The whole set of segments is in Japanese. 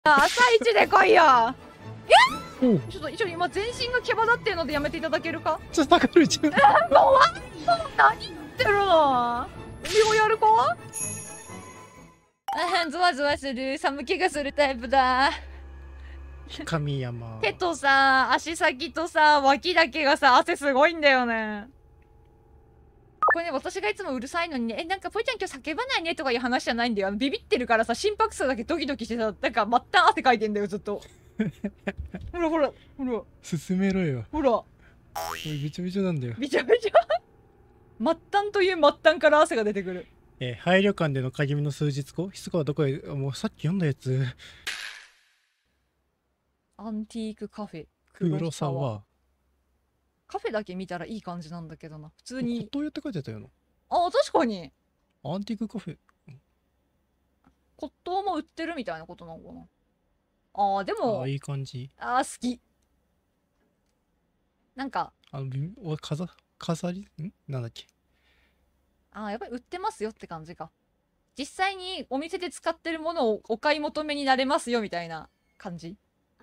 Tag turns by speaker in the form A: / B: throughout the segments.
A: 朝一で来いよ。
B: おう
A: ちょっと今全身が毛羽立ってるのでやめていただけるか。
B: ちょっと高るちゃん。
A: もう何言ってるの。海をやるか。ゾワゾワする、寒気がするタイプだ。
B: 神山。
A: 手とさ、足先とさ、脇だけがさ、汗すごいんだよね。これね、私がいつもうるさいのにね、なんかぽいちゃん今日叫ばないねとかいう話じゃないんだよ。ビビってるからさ、心拍数だけドキドキしてさ、なんか末端汗かいてんだよ、ずっと。ほらほら、ほら。
B: 進めろよ。
A: ほら。
B: おい、びちょびちょなんだよ。
A: びちゃびちゃ。末端という末端から汗が出てくる。
B: 廃旅館での鍵見の数日後、ひそかはどこへ、もうさっき読んだやつ。
A: アンティークカフェ。
B: 黒沢。
A: カフェだけ見たらいい感じなんだけどな。普通に。
B: 骨董屋って書いてたよな。
A: ああ、確かに。
B: アンティークカフェ。
A: 骨董も売ってるみたいなことなのかな。ああ、でも。
B: いい感じ。
A: ああ、好き。なんか。
B: 飾りなんだっけ。
A: ああ、やっぱり売ってますよって感じか。実際にお店で使ってるものをお買い求めになれますよみたいな感じ。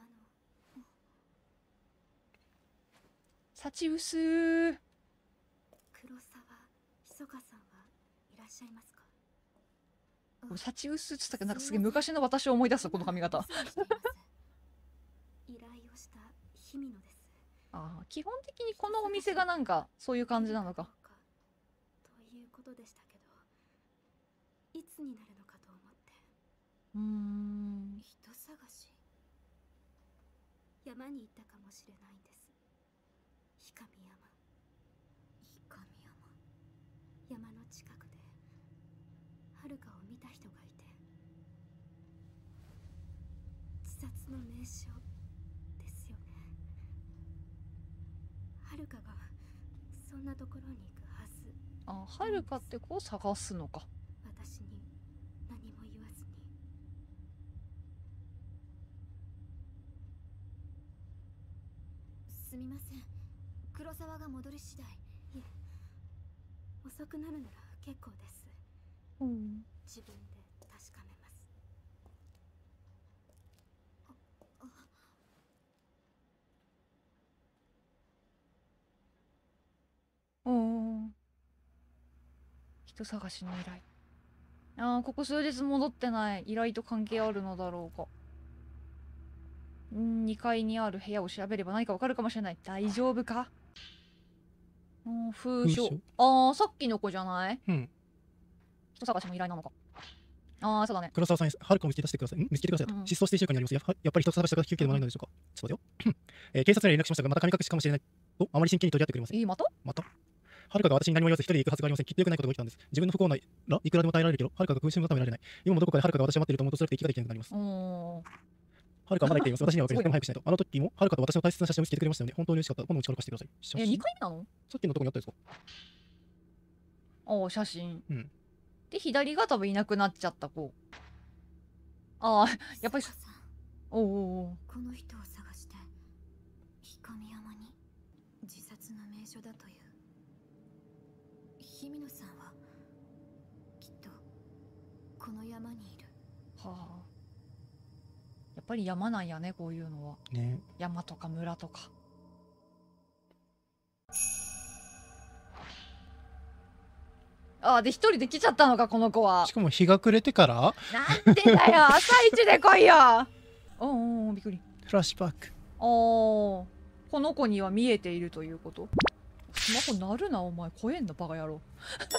A: 幸薄ー。
C: 黒沢ひそかさんはいらっしゃいますか。
A: 幸薄っつったけど、なんかすげえ昔の私を思い出すこの髪型。
C: 依頼をした日々野です。
A: ああ、基本的にこのお店がなんかそういう感じなのか。
C: ということでしたけど、いつになるのかと思って。人探し。山に行ったかもしれないんです。氷上山。山の近くで遥を見た人がいて、自殺の名所ですよね。遥がそんなところに行くはず。
A: あ、遥って子を探すのか。
C: 私に何も言わずに。すみません、黒沢が戻り次第。いえ、遅くなるなら結構です。自分で確かめます。
A: 人探しの依頼。ああ、ここ数日戻ってない。依頼と関係あるのだろうか。2階にある部屋を調べれば何かわかるかもしれない。大丈夫か。封書。ああ、さっきの子じゃない。人探しの依頼なのか。ああ、そうだね。
B: 黒沢さん、遥を見つけ出してください。見つけてくださいと。失踪して1週間になります。やっぱり人探しから休憩でもないのでしょうか。ちょっと待ってよ。警察に連絡しましたが、また神隠しかもしれないと、あまり真剣に取り合ってくれません。
A: また
B: 遥が私に何も言わず一人で行くはずがありません。きっと良くないことが起きたんです。自分の不幸ならいくらでも耐えられるけど、遥が空襲のためられない。今もどこかで遥が私を待っていると思うと、それって息ができなくなります。遥はまだ生きています。私には分かります。でも早くしないと。あの時も遥と私の大切な写真を見つけてくれましたよね。本当に嬉しかった。今度も力貸してください。写真。
A: 2階なの？
B: さっきのとこにあったやつか。
A: ああ、写真。で、左が多分いなくなっちゃった子。ああ、やっぱり。
C: この人を探して氷上山に。自殺の名所だという。氷見野さんはきっとこの山にいる。
A: はあ。やっぱり山なんやね、こういうのは。
B: ね。
A: 山とか村とか。ああ、で、一人で来ちゃったのか、この子は。
B: しかも日が暮れてから。
A: なんでだよ、朝一で来いよ。びっくり。
B: フラッシュバック。
A: この子には見えているということ。スマホ鳴るな、お前。怖えんだ、バカ野郎。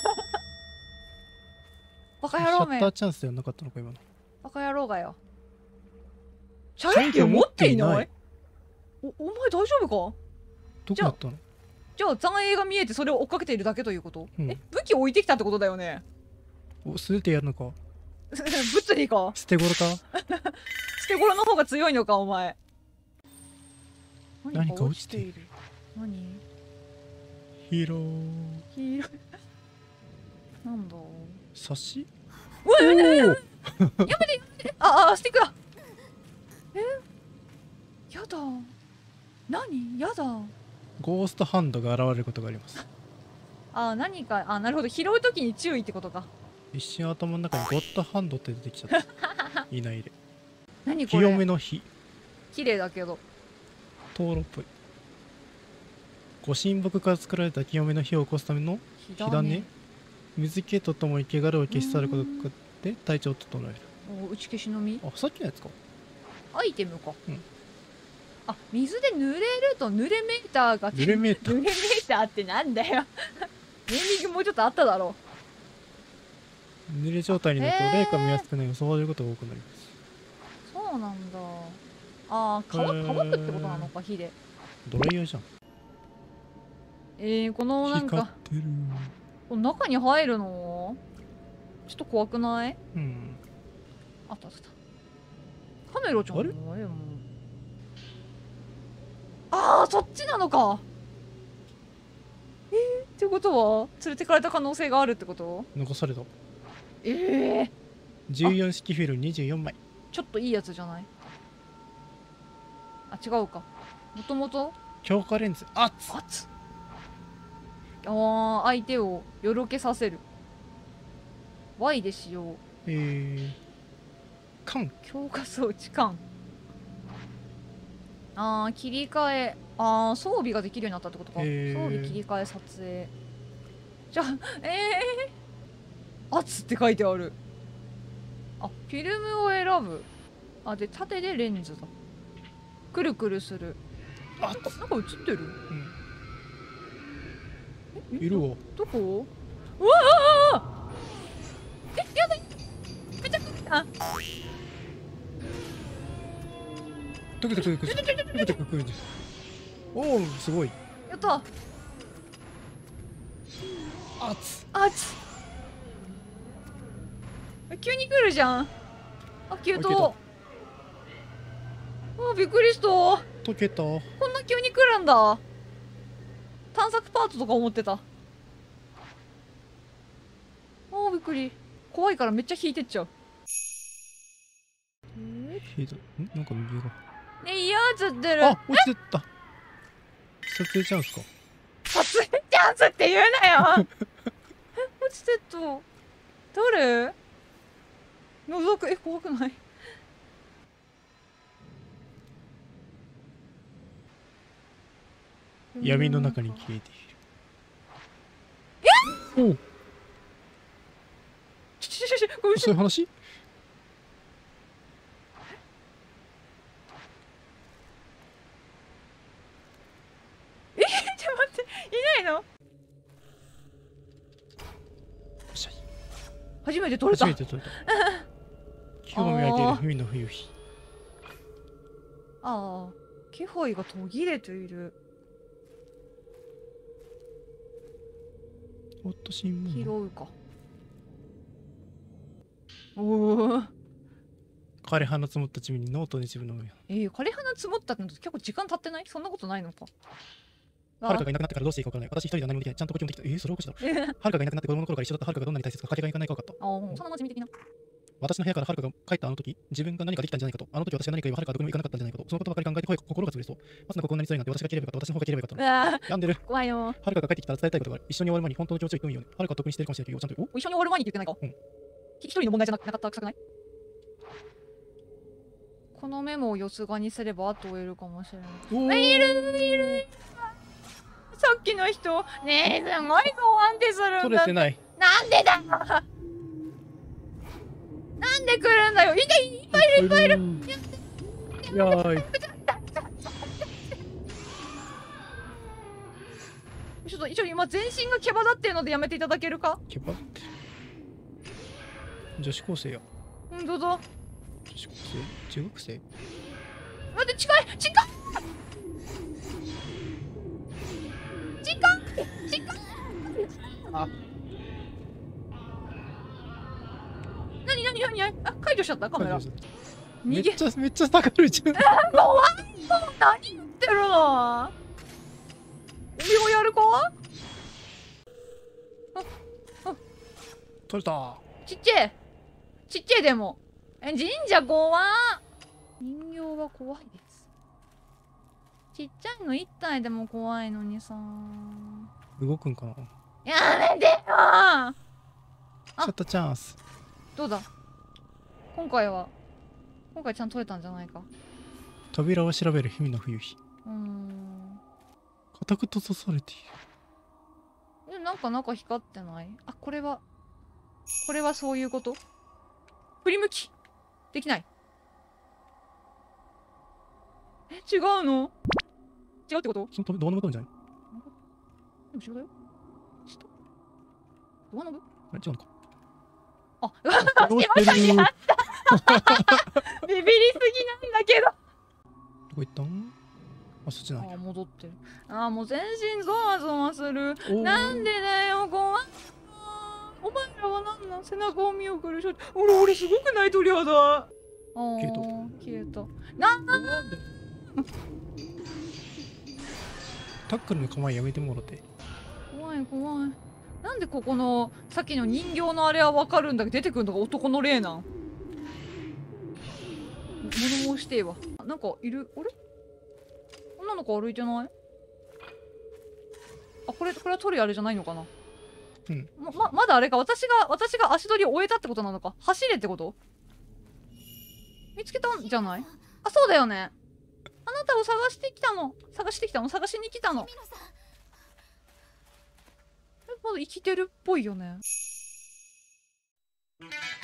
A: バカ野郎め。
B: シャッターチャンスではなかったのか、今の。
A: バカ野郎がよ。射撃機を持っていない。お前大丈夫か。
B: どこだったの。
A: じゃあ残影が見えてそれを追っかけているだけということ。武器を置いてきたってことだよね。
B: 素手でやるのか。
A: 物理か。
B: 捨て頃か。
A: 捨て頃の方が強いのか、お前。
B: 何か落ちている。
A: 何。
B: ヒーロー。
A: なんだ。
B: サシ。
A: やめて。ああ、スティックだ。やだ。何。やだ。
B: ゴーストハンドが現れることがあります。
A: 何か、なるほど。拾うときに注意ってことか。
B: 一瞬頭の中にゴッドハンドって出てきちゃった。いないで。
A: 何こ
B: 清め
A: れ。
B: の火。
A: 綺麗だけど。
B: 灯籠っぽい。ご神木から作られた清めの火を起こすための
A: 火
B: 火種。水気とともに汚れを消し去ることで体調を整える。
A: お、打ち消しの実。
B: あ、さっきのやつか。
A: アイテムか。
B: うん。
A: あ、水で濡れると濡れメーターが。
B: 濡れメーター
A: 濡れメーターってなんだよ。ネーミングもうちょっとあっただろ
B: 濡れ状態になると霊か見やすくなり襲われることが多くなります。
A: う。そうなんだ。ああ、乾くってことなのか、火で。
B: ドライヤーじゃん。
A: このなんか、
B: 光ってる。
A: この中に入るのちょっと怖くない？
B: うん。
A: あったあった。カメラちゃん
B: あれ
A: もああ、そっちなのか。ってことは連れてかれた可能性があるってこと？
B: 残された。14式フィルム24枚。
A: ちょっといいやつじゃない？あ、違うか。もともと
B: 強化レンズ。あっつ。
A: 相手をよろけさせる。Y で使用。
B: 缶。
A: 強化装置缶。切り替え。装備ができるようになったってことか。装備切り替え撮影。じゃあ、圧って書いてある。あ、フィルムを選ぶ。あ、で、縦でレンズだ。くるくるする。なんか映ってる？
B: いるわ。
A: どこ？うわあ！やだ！めちゃくちゃ。
B: トクトクトクトクトクトクトク。おお、すごい。
A: やった。
B: あつ。
A: 急に来るじゃん。消えた。びっくりした。
B: 溶けた。
A: こんな急に来るんだ。探索パートとか思ってた。びっくり。怖いからめっちゃ引いてっちゃう。
B: なんか右が。
A: いやつってる。
B: あ、落ちてった。撮影チャンスか。
A: 撮影チャンスって言うなよ。落ちてった。誰？覗く。怖くない？
B: 闇の中に消えている。おお。そういう話？
A: ちょっと待って、いないの？初めて撮れた。
B: 初めて撮れた。今日も見上げる海の冬日。
A: 気配が途切れている。
B: おっと新聞。
A: 拾うか。おお。
B: 枯れ葉の積もった地面にノートに自分の
A: 枯れ葉の積もったってのと結構時間経ってない？そんなことないのか。
B: はるかがいなくなってからどうしていいかわからない。私一人では何もできない。ちゃんと呼吸もできた。それおかしいだろ。はるかがいなくなって子供の頃から一緒だったはるかがどんなに大切かかけがいかないか分かった。
A: そんな真面目的な。
B: 私の部屋からはるかが帰ったあの時、自分が何かできたんじゃないかと。あの時私が何か言えばはるかはどこにも行かなかったんじゃないかと。そのことばかり考えて心が潰れそう。まさかこんなに辛いなんて私が切ればよかった。私の方が切ればよかった。病んでる。
A: 怖いよ。
B: はるかが帰ってきたら伝えたいことがある。一緒に終わる前に本当の気持ちを言ってもいいよね。はるかは得にしてるかもしれないけど、ちゃんと。
A: 一緒に終わる前にって言ってないか。一人の問題じゃなかった臭くない？このメモを四つ葉にすれば後を得るかもしれない。いる。さっきの人。ねえ、すごい不安定するんだ。
B: 取れてない。
A: なんでだ。なんで来るんだよ。いっぱいいる。
B: やーい。
A: ちょっと今全身が毛羽立ってるのでやめていただけるか？
B: 毛羽立ってる。女子高生や。
A: 本当だ。
B: 女子高生？中学生？
A: 待って、近い。
B: あ。
A: 何？解除しちゃったカメラ。
B: めっちゃ下がるじゃん。
A: 怖い。何言ってるの？お見をやるか？
B: 取れた。
A: ちっちゃいでも。神社怖っ。人形は怖いです。ちっちゃいの一体でも怖いのにさ。
B: 動くんかな。
A: やめてよ。
B: シャッターチャンス。
A: どうだ。今回は今回ちゃんと取れたんじゃないか。
B: 扉を調べる日々の冬日。固く閉ざされている。
A: でなんか中光ってない？あ、これはそういうこと？振り向きできない。え、違うの？違うってこと？
B: そのドアノブじゃない？
A: でも違うよ。ドアノブ？
B: あれ違うのか。
A: あ、隙間にあった。ビビりすぎなんだけど。
B: どこ行ったん？あ、そっちなんや。
A: あ、戻ってる。あ、もう全身ゾワゾワする。なんでだよ、怖い。お前らは何なん？背中を見送るしょ。俺すごくない鳥肌。消えた。なんで
B: タックルの構えやめてもろて。
A: 怖い怖い。なんでここのさっきの人形のあれは分かるんだけど出てくるのが男の霊なん？物申してえわ。なんかいる？あれ？女の子歩いてない？あ、これは鳥あれじゃないのかな？
B: うん。
A: まだあれか。私が足取りを終えたってことなのか。走れってこと？見つけたんじゃない？あ、そうだよね。あなたを探しに来たの。探しに来たの。まだ生きてるっぽいよね。